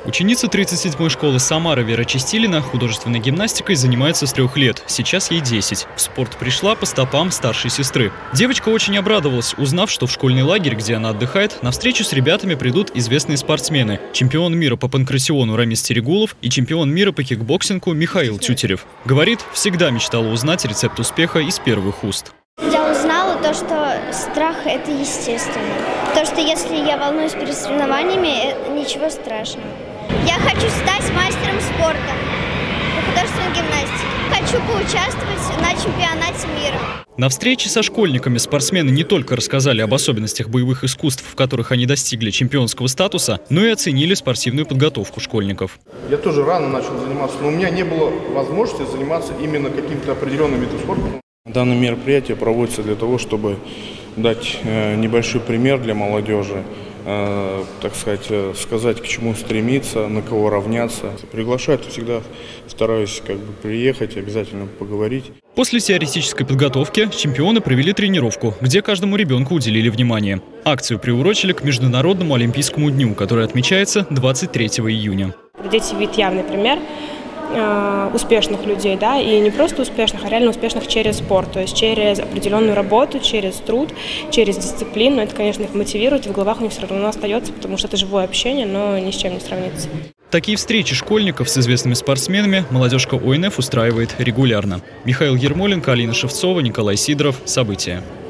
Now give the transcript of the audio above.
Ученица 37-й школы Самары Вера Чистилина художественной гимнастикой занимается с 3 лет. Сейчас ей 10. В спорт пришла по стопам старшей сестры. Девочка очень обрадовалась, узнав, что в школьный лагерь, где она отдыхает, на встречу с ребятами придут известные спортсмены. Чемпион мира по панкратиону Рамис Терегулов и чемпион мира по кикбоксингу Михаил Тютерев. Говорит, всегда мечтала узнать рецепт успеха из первых уст. Я узнала то, что страх – это естественно. То, что если я волнуюсь перед соревнованиями, ничего страшного. Я хочу стать мастером спорта по художественной гимнастике. Хочу поучаствовать на чемпионате мира. На встрече со школьниками спортсмены не только рассказали об особенностях боевых искусств, в которых они достигли чемпионского статуса, но и оценили спортивную подготовку школьников. Я тоже рано начал заниматься, но у меня не было возможности заниматься именно каким-то определенным видом спорта. Данное мероприятие проводится для того, чтобы дать небольшой пример для молодежи, так сказать, к чему стремиться, на кого равняться. Приглашают, всегда стараюсь приехать, обязательно поговорить. После теоретической подготовки чемпионы провели тренировку, где каждому ребенку уделили внимание. Акцию приурочили к Международному олимпийскому дню, который отмечается 23 июня. Дети видят явный пример успешных людей, да, и не просто успешных, а реально успешных через спорт, то есть через определенную работу, через труд, через дисциплину. Это, конечно, их мотивирует, и в головах у них все равно остается, потому что это живое общение, но ни с чем не сравнится. Такие встречи школьников с известными спортсменами молодежка ОНФ устраивает регулярно. Михаил Ермоленко, Алина Шевцова, Николай Сидоров. События.